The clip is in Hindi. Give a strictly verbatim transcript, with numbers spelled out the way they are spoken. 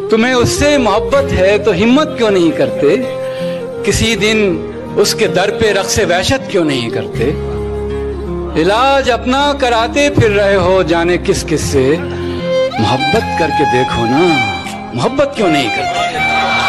तुम्हें उससे मोहब्बत है तो हिम्मत क्यों नहीं करते? किसी दिन उसके दर पे रक्स वहशत क्यों नहीं करते? इलाज अपना कराते फिर रहे हो जाने किस किस से, मोहब्बत करके देखो ना, मोहब्बत क्यों नहीं करते?